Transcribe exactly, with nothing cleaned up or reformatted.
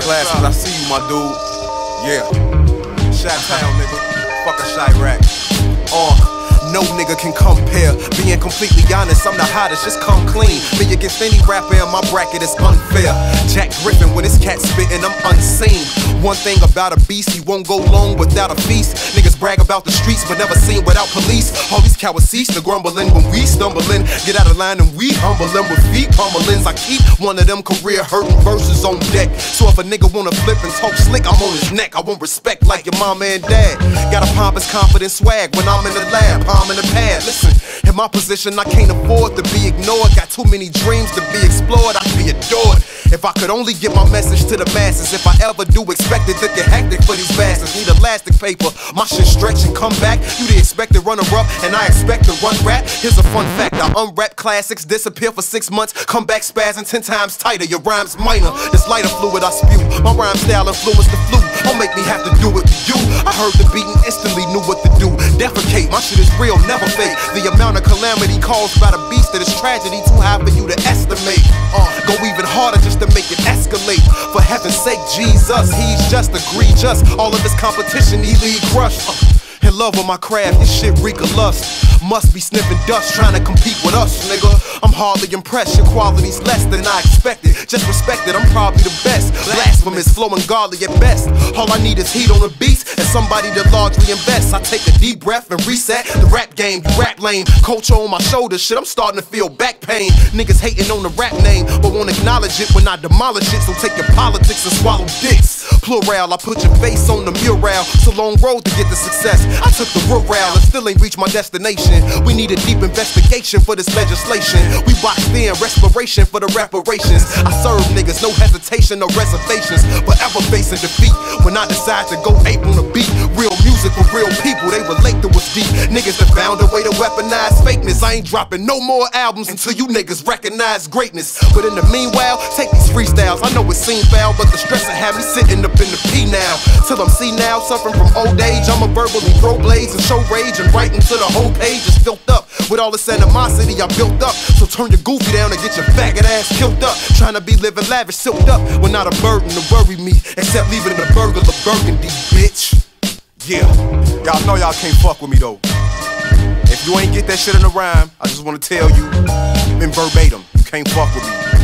Glasses, I see you, my dude. Yeah. Chi-Town, nigga. Fuck a Chirac. Uh. No nigga can compare. Being completely honest, I'm the hottest, just come clean. Me against any rapper in my bracket is unfair. Jack Griffin with his cat spittin', I'm unseen. One thing about a beast, he won't go long without a feast. Niggas brag about the streets, but never seen without police. All these cowards cease to grumbling when we stumbling. Get out of line and we humbling with feet pummelings. I keep one of them career hurting verses on deck. So if a nigga wanna flip and talk slick, I'm on his neck. I want respect like your mama and dad. Got a pompous, confident swag when I'm in the lab. I'm in the pad. Listen, in my position, I can't afford to be ignored. Got too many dreams to be explored. I'd be adored if I could only get my message to the masses. If I ever do expect it to get hectic for these bastards. Need elastic paper, my shit stretch and come back. You the expected runner-up, and I expect to run rap. Here's a fun fact: I unwrap classics, disappear for six months, come back spazzing ten times tighter. Your rhymes minor. This lighter fluid I spew. My rhyme style influenced the flu. Don't make me have to do it to you. I heard the beat and instantly knew what to do. Defecate, my shit is real, never fake. The amount of calamity caused by the beast that is tragedy too high for you to estimate. Uh, go even harder just to make it escalate. For heaven's sake, Jesus, he's just egregious. All of his competition, he lead crushed. Uh, in love with my craft, this shit reek of lust. Must be sniffing dust, trying to compete with us, nigga. I'm hardly impressed, your quality's less than I expected. Just respect it, I'm probably the best. Blasphemous, flowing godly at best. All I need is heat on the beats and somebody to largely invest. I take a deep breath and reset the rap game. You rap lame, culture on my shoulders, shit, I'm starting to feel back pain. Niggas hating on the rap name, but won't acknowledge it when I demolish it. So take your politics and swallow dicks. Plural, I put your face on the mural. It's a long road to get to success. I took the rural and still ain't reached my destination. We need a deep investigation for this legislation. We boxed in, respiration for the reparations. I serve niggas, no hesitation, no reservations. Forever facing defeat when I decide to go ape on the beat. Real music for real people, they relate to us deep. Niggas that found a way to weaponize fakeness. I ain't dropping no more albums until you niggas recognize greatness. But in the meanwhile, take these freestyles. I know it seems foul, but the stress will have me sitting up in the P now. Till I'm C now, suffering from old age. I'ma verbally throw blades and show rage and write into the whole page is filled up with all this animosity I built up. So turn your goofy down and get your faggot ass killed up. Trying to be living lavish, silked up, when not a burden to worry me, except leaving the burger of burgundy, bitch. Yeah, y'all know y'all can't fuck with me though. If you ain't get that shit in a rhyme, I just wanna tell you, in verbatim, you can't fuck with me.